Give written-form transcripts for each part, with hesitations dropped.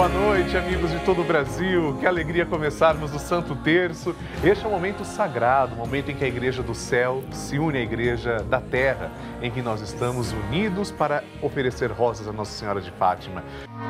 Boa noite, amigos de todo o Brasil. Que alegria começarmos o Santo Terço. Este é um momento sagrado, um momento em que a Igreja do Céu se une à Igreja da Terra, em que nós estamos unidos para oferecer rosas a Nossa Senhora de Fátima.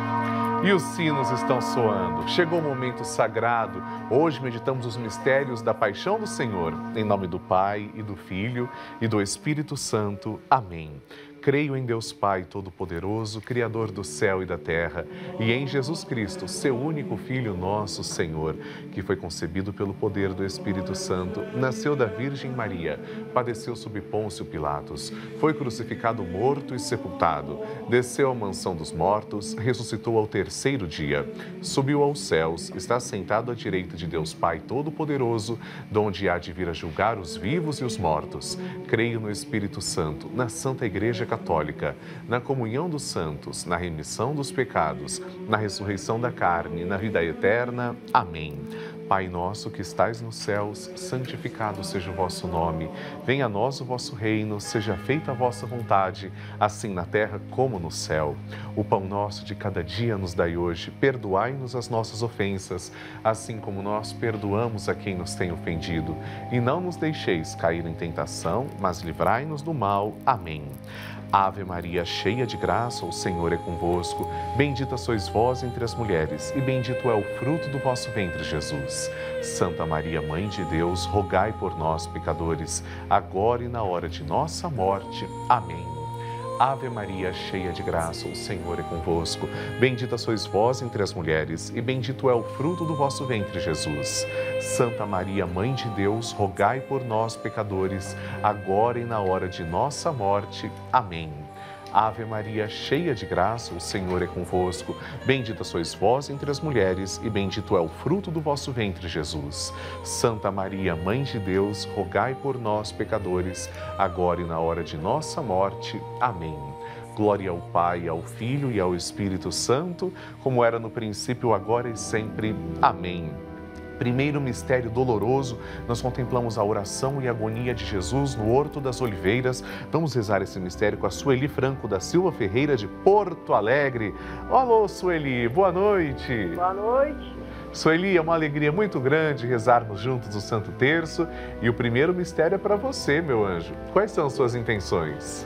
E os sinos estão soando. Chegou o momento sagrado. Hoje meditamos os mistérios da paixão do Senhor. Em nome do Pai, e do Filho, e do Espírito Santo. Amém. Creio em Deus Pai Todo-Poderoso, Criador do céu e da terra, e em Jesus Cristo, seu único Filho, nosso Senhor, que foi concebido pelo poder do Espírito Santo, nasceu da Virgem Maria, padeceu sob Pôncio Pilatos, foi crucificado, morto e sepultado, desceu à mansão dos mortos, ressuscitou ao terceiro dia, subiu aos céus, está sentado à direita de Deus Pai Todo-Poderoso, donde há de vir a julgar os vivos e os mortos. Creio no Espírito Santo, na Santa Igreja Católica, na comunhão dos santos, na remissão dos pecados, na ressurreição da carne, na vida eterna. Amém. Pai nosso que estais nos céus, santificado seja o vosso nome. Venha a nós o vosso reino, seja feita a vossa vontade, assim na terra como no céu. O pão nosso de cada dia nos dai hoje, perdoai-nos as nossas ofensas, assim como nós perdoamos a quem nos tem ofendido. E não nos deixeis cair em tentação, mas livrai-nos do mal. Amém. Ave Maria, cheia de graça, o Senhor é convosco. Bendita sois vós entre as mulheres, e bendito é o fruto do vosso ventre, Jesus. Santa Maria, Mãe de Deus, rogai por nós, pecadores, agora e na hora de nossa morte. Amém. Ave Maria, cheia de graça, o Senhor é convosco. Bendita sois vós entre as mulheres, e bendito é o fruto do vosso ventre, Jesus. Santa Maria, Mãe de Deus, rogai por nós, pecadores, agora e na hora de nossa morte. Amém. Ave Maria, cheia de graça, o Senhor é convosco. Bendita sois vós entre as mulheres, e bendito é o fruto do vosso ventre, Jesus. Santa Maria, Mãe de Deus, rogai por nós, pecadores, agora e na hora de nossa morte. Amém. Glória ao Pai, ao Filho e ao Espírito Santo, como era no princípio, agora e sempre. Amém. Primeiro mistério doloroso, nós contemplamos a oração e a agonia de Jesus no Horto das Oliveiras. Vamos rezar esse mistério com a Sueli Franco da Silva Ferreira de Porto Alegre. Alô, Sueli, boa noite. Boa noite. Sueli, é uma alegria muito grande rezarmos juntos o Santo Terço. E o primeiro mistério é para você, meu anjo. Quais são as suas intenções?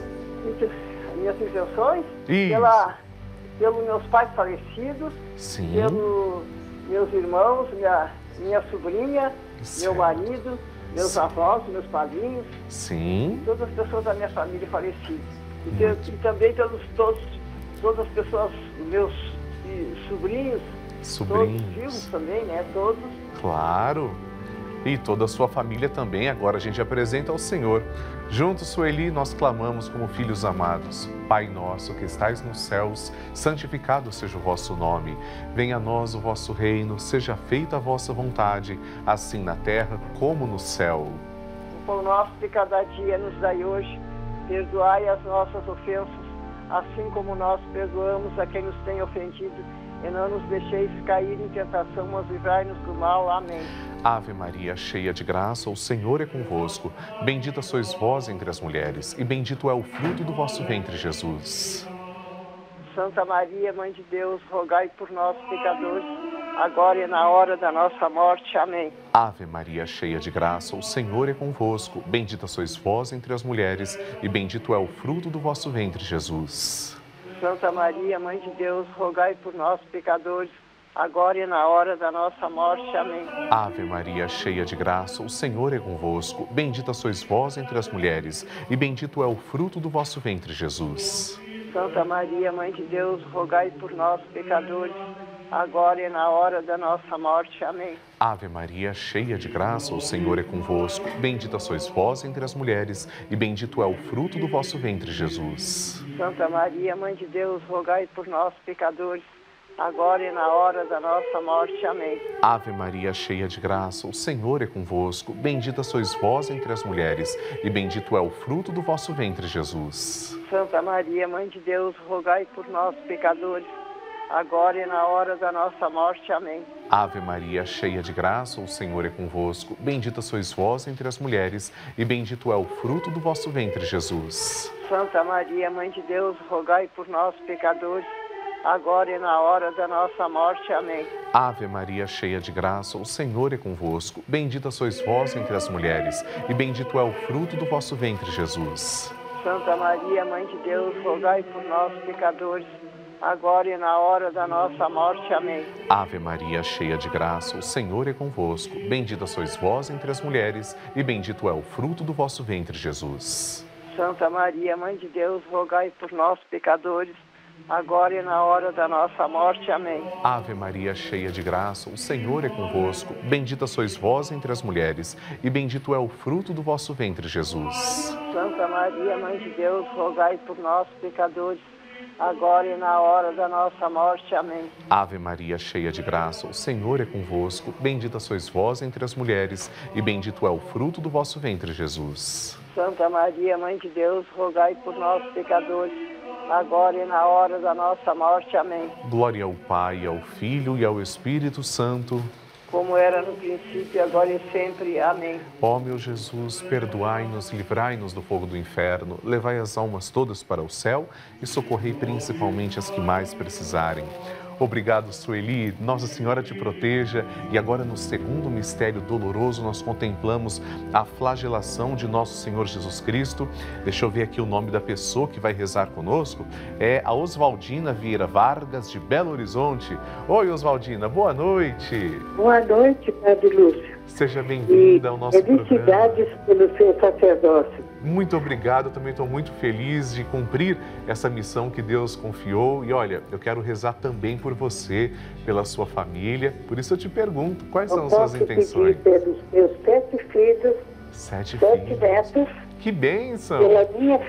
Minhas intenções? Isso. Pelos meus pais falecidos. Sim. Pelos meus irmãos, minha sobrinha, meu marido, meus avós, meus padrinhos. Sim. Todas as pessoas da minha família falecidas. E também todas as pessoas, meus sobrinhos. Todos vivos também, né? Todos. Claro. E toda a sua família também, agora a gente apresenta ao Senhor. Juntos, Sueli, nós clamamos como filhos amados. Pai nosso que estais nos céus, santificado seja o vosso nome. Venha a nós o vosso reino, seja feita a vossa vontade, assim na terra como no céu. O pão nosso de cada dia nos dai hoje. Perdoai as nossas ofensas, assim como nós perdoamos a quem nos tem ofendido. E não nos deixeis cair em tentação, mas livrai-nos do mal. Amém. Ave Maria, cheia de graça, o Senhor é convosco. Bendita sois vós entre as mulheres, e bendito é o fruto do vosso ventre, Jesus. Santa Maria, Mãe de Deus, rogai por nós, pecadores, agora e na hora da nossa morte. Amém. Ave Maria, cheia de graça, o Senhor é convosco. Bendita sois vós entre as mulheres, e bendito é o fruto do vosso ventre, Jesus. Santa Maria, Mãe de Deus, rogai por nós, pecadores, agora e na hora da nossa morte. Amém. Ave Maria, cheia de graça, o Senhor é convosco. Bendita sois vós entre as mulheres, e bendito é o fruto do vosso ventre, Jesus. Santa Maria, Mãe de Deus, rogai por nós, pecadores, agora e na hora da nossa morte. Amém. Ave Maria, cheia de graça, o Senhor é convosco. Bendita sois vós entre as mulheres, e bendito é o fruto do vosso ventre, Jesus. Santa Maria, Mãe de Deus, rogai por nós, pecadores, agora e na hora da nossa morte. Amém. Ave Maria, cheia de graça, o Senhor é convosco. Bendita sois vós entre as mulheres, e bendito é o fruto do vosso ventre, Jesus. Santa Maria, Mãe de Deus, rogai por nós, pecadores, agora e na hora da nossa morte. Amém. Ave Maria, cheia de graça, o Senhor é convosco. Bendita sois vós entre as mulheres, e bendito é o fruto do vosso ventre, Jesus. Santa Maria, Mãe de Deus, rogai por nós, pecadores, agora e na hora da nossa morte. Amém. Ave Maria, cheia de graça, o Senhor é convosco. Bendita sois vós entre as mulheres, e bendito é o fruto do vosso ventre, Jesus. Santa Maria, Mãe de Deus, rogai por nós, pecadores, agora e na hora da nossa morte. Amém. Ave Maria, cheia de graça, o Senhor é convosco. Bendita sois vós entre as mulheres, e bendito é o fruto do vosso ventre, Jesus. Santa Maria, Mãe de Deus, rogai por nós, pecadores, agora e na hora da nossa morte. Amém. Ave Maria, cheia de graça, o Senhor é convosco. Bendita sois vós entre as mulheres, e bendito é o fruto do vosso ventre, Jesus. Santa Maria, Mãe de Deus, rogai por nós, pecadores, agora e na hora da nossa morte. Amém. Ave Maria, cheia de graça, o Senhor é convosco. Bendita sois vós entre as mulheres, e bendito é o fruto do vosso ventre, Jesus. Santa Maria, Mãe de Deus, rogai por nós, pecadores, agora e na hora da nossa morte. Amém. Glória ao Pai, ao Filho e ao Espírito Santo. Como era no princípio, agora e sempre. Amém. Ó meu Jesus, perdoai-nos, livrai-nos do fogo do inferno, levai as almas todas para o céu e socorrei principalmente as que mais precisarem. Obrigado, Sueli, Nossa Senhora te proteja. E agora, no segundo mistério doloroso, nós contemplamos a flagelação de nosso Senhor Jesus Cristo. Deixa eu ver aqui o nome da pessoa que vai rezar conosco. É a Oswaldina Vieira Vargas, de Belo Horizonte. Oi, Oswaldina, boa noite. Boa noite, Padre Lúcio. Seja bem-vinda ao nosso programa. Felicidades pelo seu sacerdócio. Muito obrigado, eu também estou muito feliz de cumprir essa missão que Deus confiou. E olha, eu quero rezar também por você, pela sua família. Por isso eu te pergunto, quais são as suas intenções? Eu posso pedir pelos meus 7 filhos, 7 filhos, netos. Que bênção! Pela minha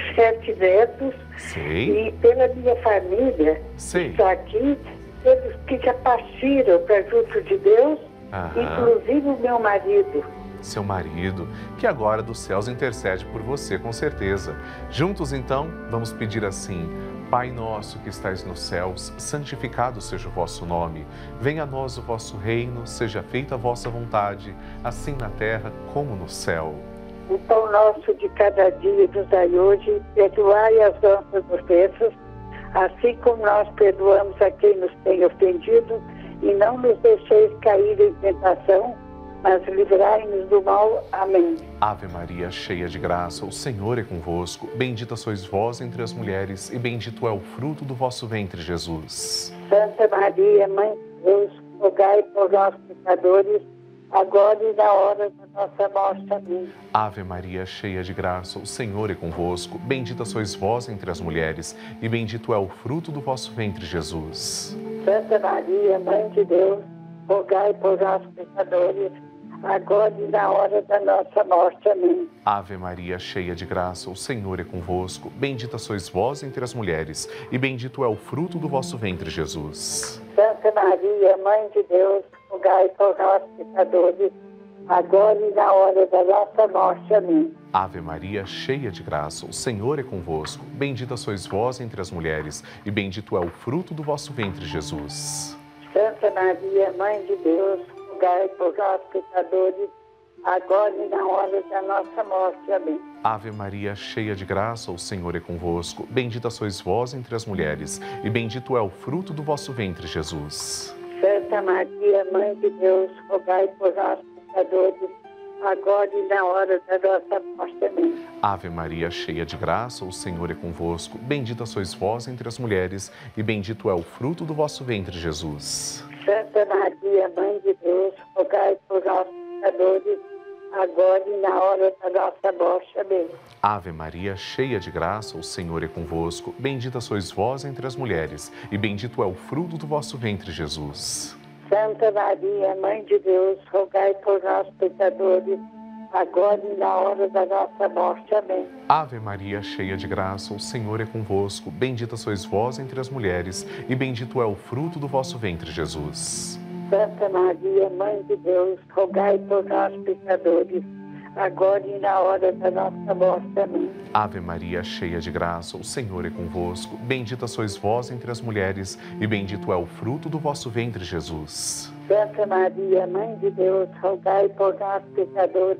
7 netos. Sei. E pela minha família. Sei. Está aqui, pelos que já partiram para junto de Deus, inclusive o meu marido. Seu marido, que agora dos céus intercede por você, com certeza. Juntos, então, vamos pedir assim: Pai nosso que estais nos céus, santificado seja o vosso nome. Venha a nós o vosso reino, seja feita a vossa vontade, assim na terra como no céu. O pão nosso de cada dia nos dai hoje, perdoai as nossas ofensas, assim como nós perdoamos a quem nos tem ofendido, e não nos deixeis cair em tentação, mas livrai-nos do mal. Amém. Ave Maria, cheia de graça, o Senhor é convosco. Bendita sois vós entre as mulheres, e bendito é o fruto do vosso ventre, Jesus. Santa Maria, Mãe de Deus, rogai por nós, pecadores, agora e na hora da nossa morte. Amém. Ave Maria, cheia de graça, o Senhor é convosco. Bendita sois vós entre as mulheres, e bendito é o fruto do vosso ventre, Jesus. Santa Maria, Mãe de Deus, rogai por nós, pecadores, agora e na hora da nossa morte. Amém. Ave Maria, cheia de graça, o Senhor é convosco. Bendita sois vós entre as mulheres, e bendito é o fruto do vosso ventre, Jesus. Santa Maria, Mãe de Deus, rogai por nós, pecadores, agora e na hora da nossa morte. Amém. Ave Maria, cheia de graça, o Senhor é convosco. Bendita sois vós entre as mulheres, e bendito é o fruto do vosso ventre, Jesus. Santa Maria, Mãe de Deus, rogai por nós, pecadores, agora e na hora da nossa morte. Amém. Ave Maria, cheia de graça, o Senhor é convosco. Bendita sois vós entre as mulheres, e bendito é o fruto do vosso ventre, Jesus. Santa Maria, Mãe de Deus, rogai por nós, pecadores, agora e na hora da nossa morte. Amém. Ave Maria, cheia de graça, o Senhor é convosco. Bendita sois vós entre as mulheres, e bendito é o fruto do vosso ventre, Jesus. Santa Maria, Mãe de Deus, rogai por nós, pecadores, agora e na hora da nossa morte. Amém. Ave Maria, cheia de graça, o Senhor é convosco. Bendita sois vós entre as mulheres, e bendito é o fruto do vosso ventre, Jesus. Santa Maria, Mãe de Deus, rogai por nós, pecadores, agora e na hora da nossa morte. Amém. Ave Maria, cheia de graça, o Senhor é convosco. Bendita sois vós entre as mulheres, e bendito é o fruto do vosso ventre, Jesus. Santa Maria, Mãe de Deus, rogai por nós, pecadores, agora e na hora da nossa morte. Amém. Ave Maria, cheia de graça, o Senhor é convosco. Bendita sois vós entre as mulheres, e bendito é o fruto do vosso ventre, Jesus. Santa Maria, Mãe de Deus, rogai por nós, pecadores,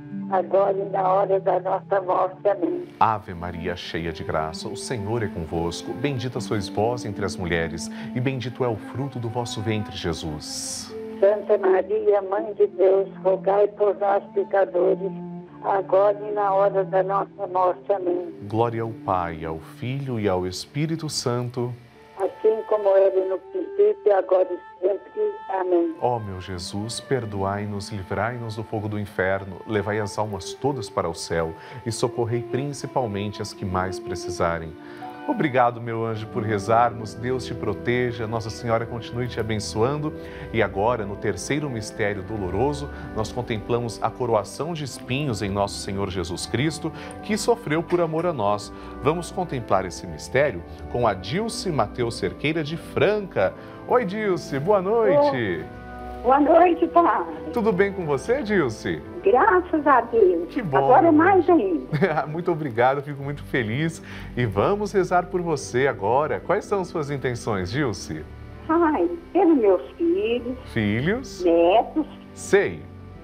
agora e na hora da nossa morte. Amém. Ave Maria, cheia de graça, o Senhor é convosco. Bendita sois vós entre as mulheres, e bendito é o fruto do vosso ventre, Jesus. Santa Maria, Mãe de Deus, rogai por nós, pecadores, agora e na hora da nossa morte. Amém. Glória ao Pai, ao Filho e ao Espírito Santo. Assim como era no princípio, agora e sempre. Amém. Ó meu Jesus, perdoai-nos, livrai-nos do fogo do inferno, levai as almas todas para o céu e socorrei principalmente as que mais precisarem. Obrigado, meu anjo, por rezarmos. Deus te proteja, Nossa Senhora continue te abençoando. E agora, no terceiro mistério doloroso, nós contemplamos a coroação de espinhos em nosso Senhor Jesus Cristo, que sofreu por amor a nós. Vamos contemplar esse mistério com a Dilce Mateus Cerqueira de Franca. Oi, Dilce, boa noite. Boa noite, Pai. Tudo bem com você, Dilce? Graças a Deus. Que bom. Agora mais ainda. Muito obrigado, fico muito feliz. E vamos rezar por você agora. Quais são suas intenções, Dilce? Ai, pelos meus filhos. Filhos? Netos. Sei.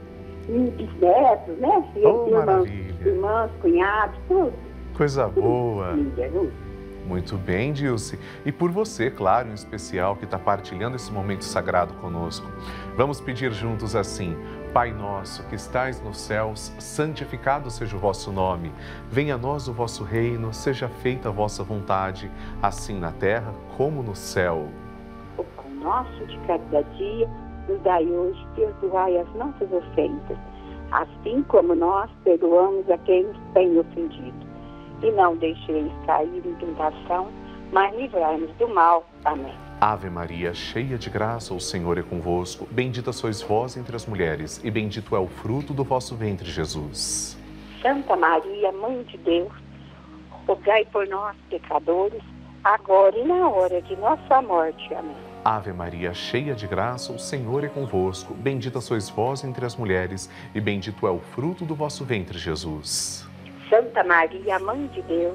E bisnetos, né? Oh, maravilha. Irmãs, cunhados, tudo. Coisa boa. Filha, viu? Muito bem, Dilce. E por você, claro, em especial, que está partilhando esse momento sagrado conosco. Vamos pedir juntos assim: Pai nosso, que estais nos céus, santificado seja o vosso nome. Venha a nós o vosso reino, seja feita a vossa vontade, assim na terra como no céu. O pão nosso de cada dia nos dai hoje, perdoai as nossas ofensas, assim como nós perdoamos a quem nos tem ofendido. E não deixeis cair em tentação, mas livrai-nos do mal. Amém. Ave Maria, cheia de graça, o Senhor é convosco. Bendita sois vós entre as mulheres, e bendito é o fruto do vosso ventre, Jesus. Santa Maria, Mãe de Deus, rogai por nós, pecadores, agora e na hora de nossa morte. Amém. Ave Maria, cheia de graça, o Senhor é convosco. Bendita sois vós entre as mulheres, e bendito é o fruto do vosso ventre, Jesus. Santa Maria, Mãe de Deus,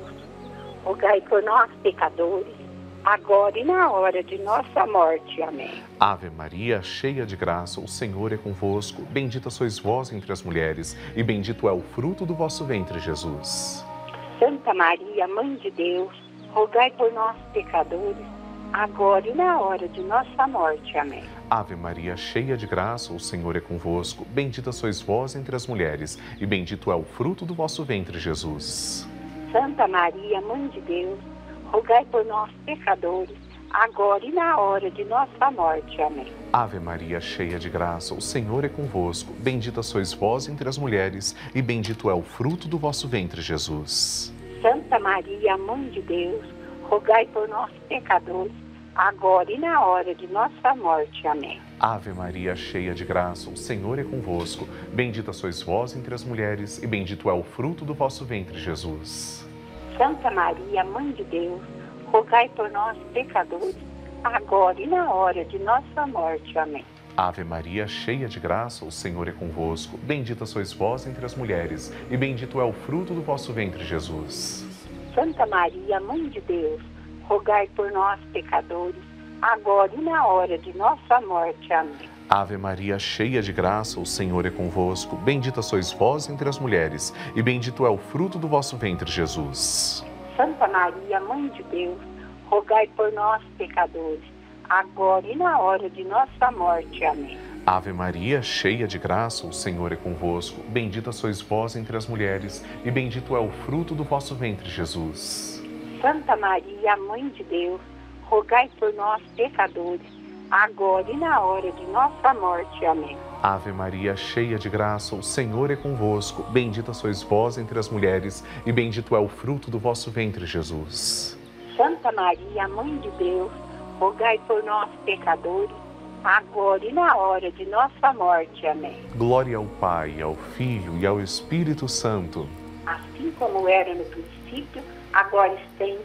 rogai por nós, pecadores, agora e na hora de nossa morte. Amém. Ave Maria, cheia de graça, o Senhor é convosco. Bendita sois vós entre as mulheres, e bendito é o fruto do vosso ventre, Jesus. Santa Maria, Mãe de Deus, rogai por nós, pecadores, agora e na hora de nossa morte. Amém. Ave Maria, cheia de graça, o Senhor é convosco. Bendita sois vós entre as mulheres, e bendito é o fruto do vosso ventre, Jesus. Santa Maria, Mãe de Deus, rogai por nós, pecadores, agora e na hora de nossa morte. Amém. Ave Maria, cheia de graça, o Senhor é convosco. Bendita sois vós entre as mulheres, e bendito é o fruto do vosso ventre, Jesus. Santa Maria, Mãe de Deus, rogai por nós, pecadores, agora e na hora de nossa morte. Amém. Ave Maria, cheia de graça, o Senhor é convosco. Bendita sois vós entre as mulheres, e bendito é o fruto do vosso ventre, Jesus. Santa Maria, Mãe de Deus, rogai por nós, pecadores, agora e na hora de nossa morte. Amém. Ave Maria, cheia de graça, o Senhor é convosco. Bendita sois vós entre as mulheres, e bendito é o fruto do vosso ventre, Jesus. Santa Maria, Mãe de Deus, rogai por nós, pecadores, agora e na hora de nossa morte. Amém. Ave Maria, cheia de graça, o Senhor é convosco. Bendita sois vós entre as mulheres, e bendito é o fruto do vosso ventre, Jesus. Santa Maria, Mãe de Deus, rogai por nós, pecadores, agora e na hora de nossa morte. Amém. Ave Maria, cheia de graça, o Senhor é convosco. Bendita sois vós entre as mulheres, e bendito é o fruto do vosso ventre, Jesus. Santa Maria, Mãe de Deus, rogai por nós, pecadores, agora e na hora de nossa morte. Amém. Ave Maria, cheia de graça, o Senhor é convosco. Bendita sois vós entre as mulheres, e bendito é o fruto do vosso ventre, Jesus. Santa Maria, Mãe de Deus, rogai por nós, pecadores, agora e na hora de nossa morte. Amém. Glória ao Pai, ao Filho e ao Espírito Santo. Assim como era no princípio, agora e sempre.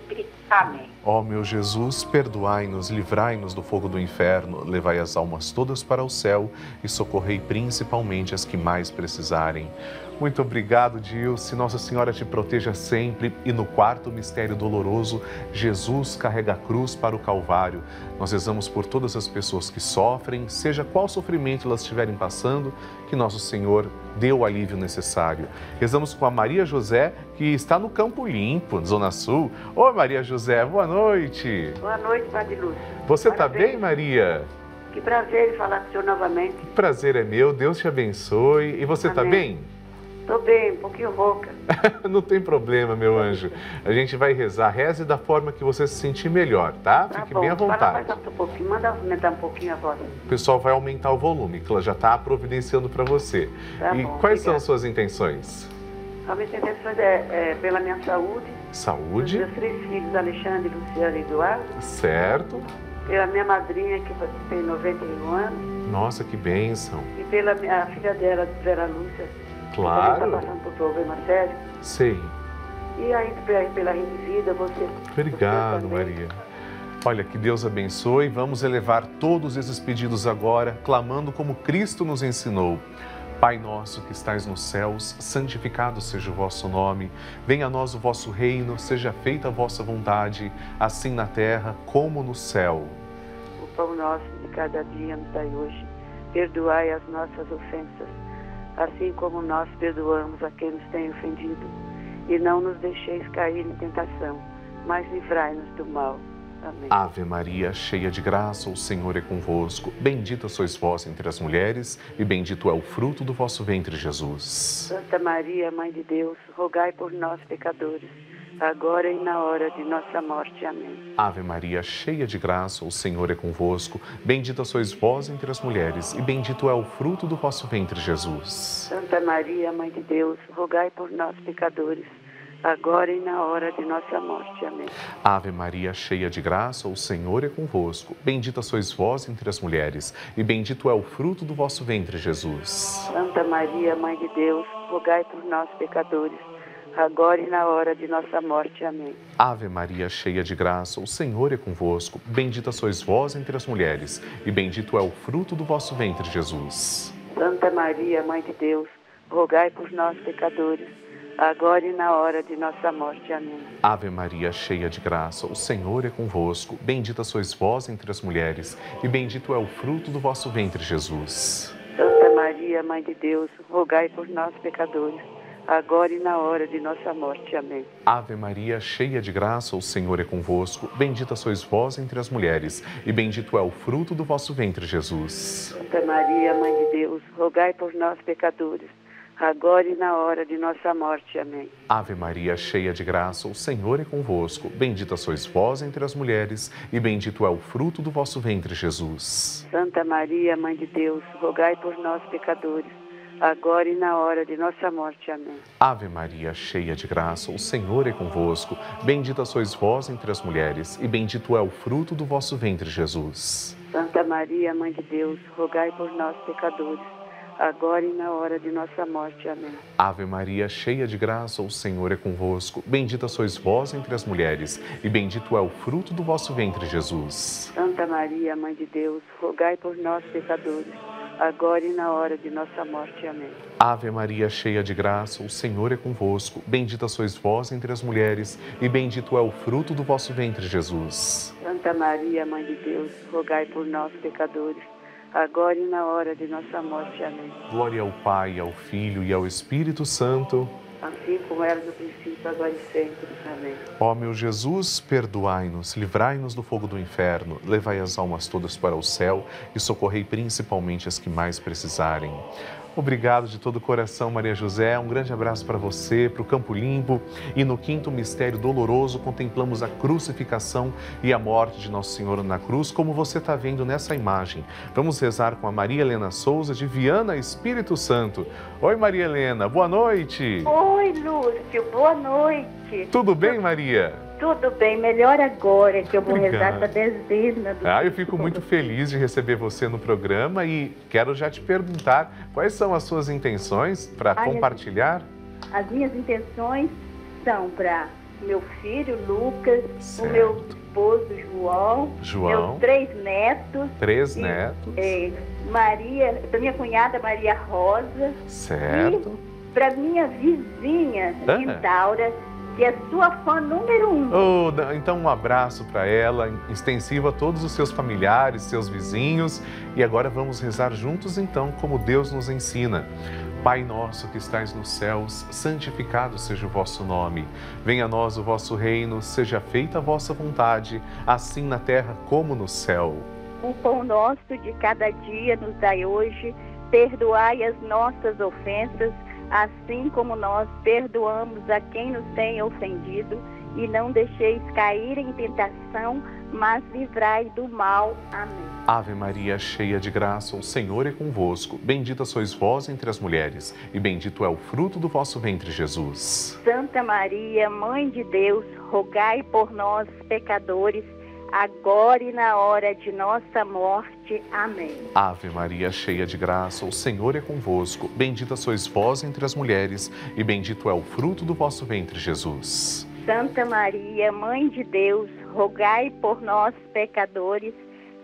Amém. Ó meu Jesus, perdoai-nos, livrai-nos do fogo do inferno, levai as almas todas para o céu e socorrei principalmente as que mais precisarem. Muito obrigado, Dilce. Nossa Senhora te proteja sempre. E no quarto mistério doloroso, Jesus carrega a cruz para o Calvário. Nós rezamos por todas as pessoas que sofrem, seja qual sofrimento elas estiverem passando, que nosso Senhor dê o alívio necessário. Rezamos com a Maria José, que está no Campo Limpo, Zona Sul. Oi, Maria José, boa noite. Boa noite, Padre Lúcio. Você está bem, Maria? Que prazer em falar com o senhor novamente. O prazer é meu, Deus te abençoe. E você está bem? Estou bem, um pouquinho rouca. Não tem problema, meu anjo. A gente vai rezar. Reze da forma que você se sentir melhor, tá? Fique bem à vontade. Fala mais um pouquinho, manda aumentar um pouquinho a voz. O pessoal vai aumentar o volume, que ela já está providenciando para você. Tá e bom, quais são obrigada. as suas intenções? A minha intenção é pela minha saúde, Saúde, dos meus 3 filhos, Alexandre, Luciano e Eduardo, certo? pela minha madrinha, que tem 91 anos, Nossa, que bênção. e pela minha filha dela, Vera Lúcia, que Claro. também está passando por problema sério. Sei. E aí, pela Rede Vida, você... Obrigado, você também. Maria. Olha, que Deus abençoe. Vamos elevar todos esses pedidos agora, clamando como Cristo nos ensinou. Pai nosso que estais nos céus, santificado seja o vosso nome. Venha a nós o vosso reino, seja feita a vossa vontade, assim na terra como no céu. O pão nosso de cada dia nos dai hoje. Perdoai as nossas ofensas, assim como nós perdoamos a quem nos tem ofendido. E não nos deixeis cair em tentação, mas livrai-nos do mal. Amém. Ave Maria, cheia de graça, o Senhor é convosco. Bendita sois vós entre as mulheres, e bendito é o fruto do vosso ventre, Jesus. Santa Maria, Mãe de Deus, rogai por nós, pecadores, agora e na hora de nossa morte. Amém. Ave Maria, cheia de graça, o Senhor é convosco. Bendita sois vós entre as mulheres, e bendito é o fruto do vosso ventre, Jesus. Santa Maria, Mãe de Deus, rogai por nós, pecadores, agora e na hora de nossa morte. Amém. Ave Maria, cheia de graça, o Senhor é convosco. Bendita sois vós entre as mulheres, e bendito é o fruto do vosso ventre, Jesus. Santa Maria, Mãe de Deus, rogai por nós, pecadores, agora e na hora de nossa morte. Amém. Ave Maria, cheia de graça, o Senhor é convosco. Bendita sois vós entre as mulheres, e bendito é o fruto do vosso ventre, Jesus. Santa Maria, Mãe de Deus, rogai por nós, pecadores, agora e na hora de nossa morte. Amém. Ave Maria, cheia de graça, o Senhor é convosco. Bendita sois vós entre as mulheres, e bendito é o fruto do vosso ventre, Jesus. Santa Maria, Mãe de Deus, rogai por nós, pecadores, agora e na hora de nossa morte. Amém. Ave Maria, cheia de graça, o Senhor é convosco. Bendita sois vós entre as mulheres, e bendito é o fruto do vosso ventre, Jesus. Santa Maria, Mãe de Deus, rogai por nós, pecadores, agora e na hora de nossa morte. Amém. Ave Maria, cheia de graça, o Senhor é convosco. Bendita sois vós entre as mulheres, e bendito é o fruto do vosso ventre, Jesus. Santa Maria, Mãe de Deus, rogai por nós, pecadores, agora e na hora de nossa morte. Amém. Ave Maria, cheia de graça, o Senhor é convosco. Bendita sois vós entre as mulheres, e bendito é o fruto do vosso ventre, Jesus. Santa Maria, Mãe de Deus, rogai por nós, pecadores, agora e na hora de nossa morte. Amém. Ave Maria, cheia de graça, o Senhor é convosco. Bendita sois vós entre as mulheres, e bendito é o fruto do vosso ventre, Jesus. Santa Maria, Mãe de Deus, rogai por nós, pecadores, agora e na hora de nossa morte. Amém. Ave Maria, cheia de graça, o Senhor é convosco. Bendita sois vós entre as mulheres, e bendito é o fruto do vosso ventre, Jesus. Santa Maria, Mãe de Deus, rogai por nós, pecadores, agora e na hora de nossa morte. Amém. Glória ao Pai, ao Filho e ao Espírito Santo. Assim como era no princípio, agora e sempre. Amém. Ó meu Jesus, perdoai-nos, livrai-nos do fogo do inferno, levai as almas todas para o céu e socorrei principalmente as que mais precisarem. Obrigado de todo o coração, Maria José. Um grande abraço para você, para o Campo Limpo. E no quinto mistério doloroso, contemplamos a crucificação e a morte de Nosso Senhor na cruz, como você está vendo nessa imagem. Vamos rezar com a Maria Helena Souza, de Viana, Espírito Santo. Oi, Maria Helena, boa noite. Oi, Lúcio, boa noite. Tudo bem, Maria? Tudo bem, melhor agora que eu vou Obrigado. rezar essa dezena. Eu fico muito feliz de receber você no programa e quero já te perguntar quais são as suas intenções para compartilhar? As minhas intenções são para meu filho Lucas, Certo. o meu esposo João, meus 3 netos. 3 netos. Maria, para minha cunhada Maria Rosa. Certo. E para minha vizinha, Lindaura, que é sua fã número 1. Então um abraço para ela, extensivo a todos os seus familiares, seus vizinhos. E agora vamos rezar juntos então, como Deus nos ensina. Pai nosso que estais nos céus, santificado seja o vosso nome. Venha a nós o vosso reino, seja feita a vossa vontade, assim na terra como no céu. O pão nosso de cada dia nos dai hoje, perdoai as nossas ofensas, assim como nós perdoamos a quem nos tem ofendido, e não deixeis cair em tentação, mas livrai do mal. Amém. Ave Maria, cheia de graça, o Senhor é convosco. Bendita sois vós entre as mulheres, e bendito é o fruto do vosso ventre, Jesus. Santa Maria, Mãe de Deus, rogai por nós, pecadores, agora e na hora de nossa morte. Amém. Ave Maria, cheia de graça, o Senhor é convosco. Bendita sois vós entre as mulheres, e bendito é o fruto do vosso ventre, Jesus. Santa Maria, Mãe de Deus, rogai por nós, pecadores,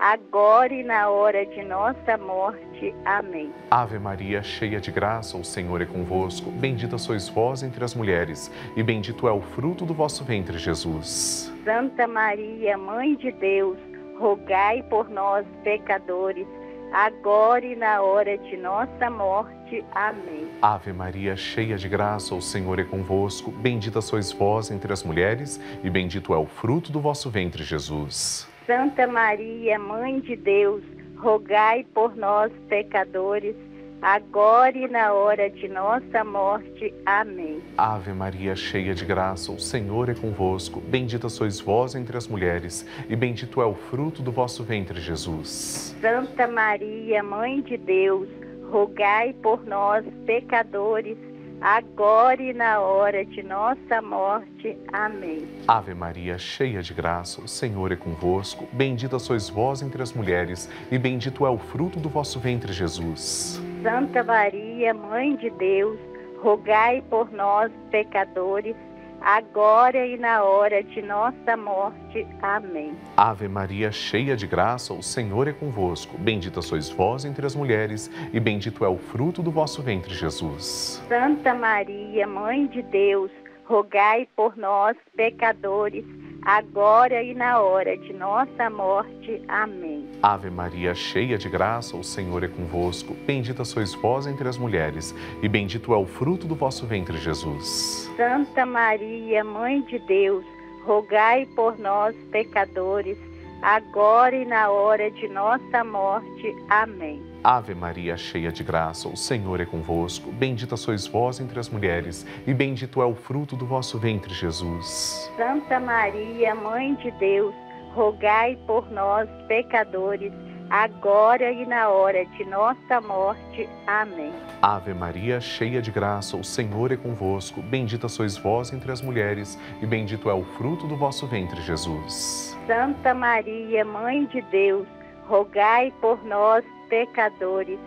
agora e na hora de nossa morte. Amém. Ave Maria, cheia de graça, o Senhor é convosco. Bendita sois vós entre as mulheres, e bendito é o fruto do vosso ventre, Jesus. Santa Maria, Mãe de Deus, rogai por nós, pecadores, agora e na hora de nossa morte. Amém. Ave Maria, cheia de graça, o Senhor é convosco. Bendita sois vós entre as mulheres, e bendito é o fruto do vosso ventre, Jesus. Santa Maria, Mãe de Deus, rogai por nós, pecadores, agora e na hora de nossa morte. Amém. Ave Maria, cheia de graça, o Senhor é convosco. Bendita sois vós entre as mulheres, e bendito é o fruto do vosso ventre, Jesus. Santa Maria, Mãe de Deus, rogai por nós, pecadores, agora e na hora de nossa morte. Amém. Ave Maria, cheia de graça, o Senhor é convosco. Bendita sois vós entre as mulheres, e bendito é o fruto do vosso ventre, Jesus. Santa Maria, Mãe de Deus, rogai por nós, pecadores, agora e na hora de nossa morte. Amém. Ave Maria, cheia de graça, o Senhor é convosco. Bendita sois vós entre as mulheres, e bendito é o fruto do vosso ventre, Jesus. Santa Maria, Mãe de Deus, rogai por nós, pecadores, agora e na hora de nossa morte. Amém. Ave Maria, cheia de graça, o Senhor é convosco. Bendita sois vós entre as mulheres, e bendito é o fruto do vosso ventre, Jesus. Santa Maria, Mãe de Deus, rogai por nós, pecadores, agora e na hora de nossa morte. Amém. Ave Maria, cheia de graça, o Senhor é convosco. Bendita sois vós entre as mulheres, e bendito é o fruto do vosso ventre, Jesus. Santa Maria, Mãe de Deus, rogai por nós, pecadores, agora e na hora de nossa morte. Amém. Ave Maria, cheia de graça, o Senhor é convosco. Bendita sois vós entre as mulheres, e bendito é o fruto do vosso ventre, Jesus. Santa Maria, Mãe de Deus, rogai por nós, pecadores,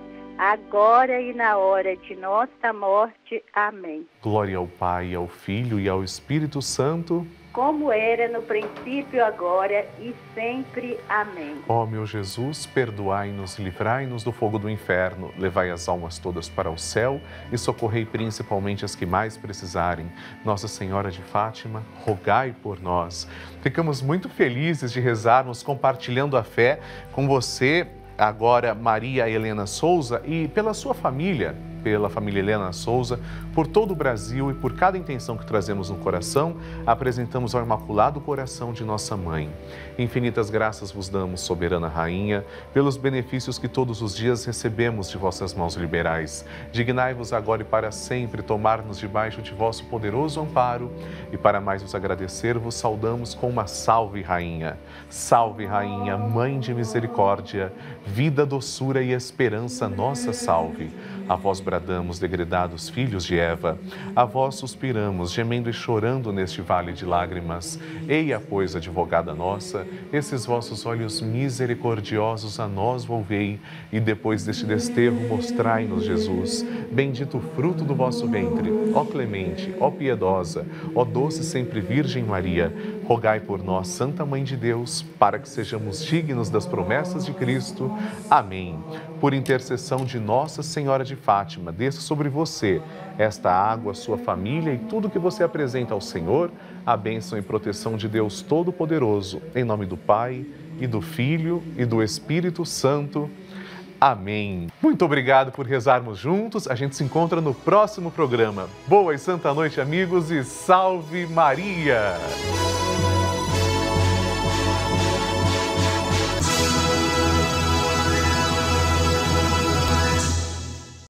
agora e na hora de nossa morte. Amém. Glória ao Pai, ao Filho e ao Espírito Santo, como era no princípio, agora e sempre. Amém. Ó meu Jesus, perdoai-nos, livrai-nos do fogo do inferno, levai as almas todas para o céu e socorrei principalmente as que mais precisarem. Nossa Senhora de Fátima, rogai por nós. Ficamos muito felizes de rezarmos compartilhando a fé com você, agora Maria Helena Souza, e pela sua família, pela família Helena Souza, por todo o Brasil e por cada intenção que trazemos no coração, apresentamos ao Imaculado Coração de nossa Mãe. Infinitas graças vos damos, soberana Rainha, pelos benefícios que todos os dias recebemos de vossas mãos liberais. Dignai-vos agora e para sempre tomar-nos debaixo de vosso poderoso amparo, e para mais vos agradecer, vos saudamos com uma salve, Rainha. Salve, Rainha, Mãe de misericórdia, vida, doçura e esperança, nossa salve. A vós bradamos, degredados filhos de Eva. A vós suspiramos, gemendo e chorando neste vale de lágrimas. Eia, pois, advogada nossa, esses vossos olhos misericordiosos a nós volvei, e depois deste desterro mostrai-nos Jesus. Bendito o fruto do vosso ventre, ó clemente, ó piedosa, ó doce sempre Virgem Maria. Rogai por nós, Santa Mãe de Deus, para que sejamos dignos das promessas de Cristo. Amém. Por intercessão de Nossa Senhora de Fátima, desça sobre você esta água, sua família e tudo que você apresenta ao Senhor, a bênção e proteção de Deus Todo-Poderoso, em nome do Pai, e do Filho, e do Espírito Santo. Amém. Muito obrigado por rezarmos juntos. A gente se encontra no próximo programa. Boa e santa noite, amigos, e salve Maria!